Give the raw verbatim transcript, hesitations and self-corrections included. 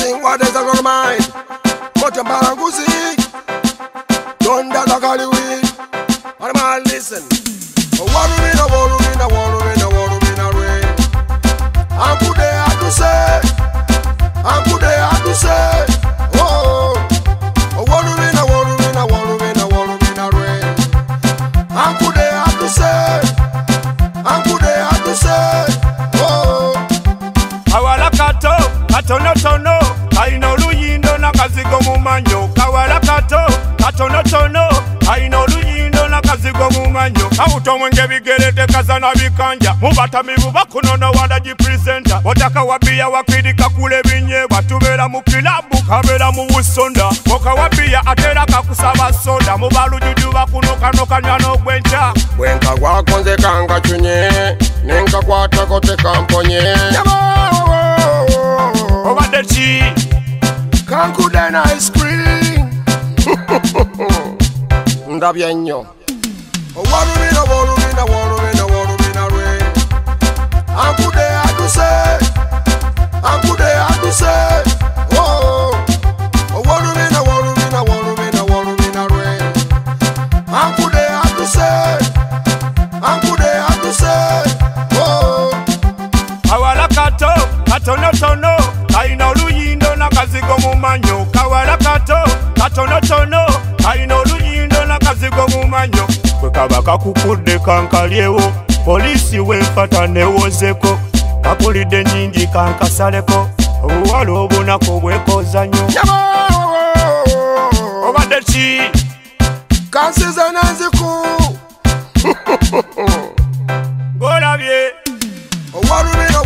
sing what is on your mind. Mocha baranguzi, don't that I call you in. What am I listen? Owolubina, Owolubina, Owolubina, Owolubina, rain. I'm good there, I do say. I'm good there, I do say. Oh, Owolubina, Owolubina, Owolubina, Owolubina, rain. I'm good there, I do say. I'm good there, I do say. Oh, Kawala kato, katono tono, kaino luyindo na kazigo mumanyo. Kawala kato, katono tono, kaino luyindo na kazigo mumanyo. Kauto mwenge bigerete kazana bikanja, mubata mibu bakunono wanda jipresenta. Wataka wabia wakidika kule binye, watubera mukilabu kabera muusonda. Moka wabia atera kakusaba soda, mubalu juju bakunoka noka nyano gwencha. Wenka kwa konze kanga chunye, nenka kwa takote kamponye. Over the chi Kanku den ice cream. Ndabyenyo. Owolubina, Owolubina, Owolubina, Owolubina, rain. Anku de adu say. Anku de adu say. Oh. Owolubina, Owolubina, Owolubina, Owolubina, rain. Anku de adu say. Anku de adu say. Oh. Kawala kato, katono tono, kaino luyindo na kazigo mumanyo. Kawala kato, katono tono, kaino luyindo na kazigo mumanyo. Kwekaba kakukude kankalyewo, polisi wemfata newozeko. Kapulide nyingi kankasaleko, obuwala obunako bwekozanyo. Obadde ki? Kansiza nanziku. Golabye. Owolubina,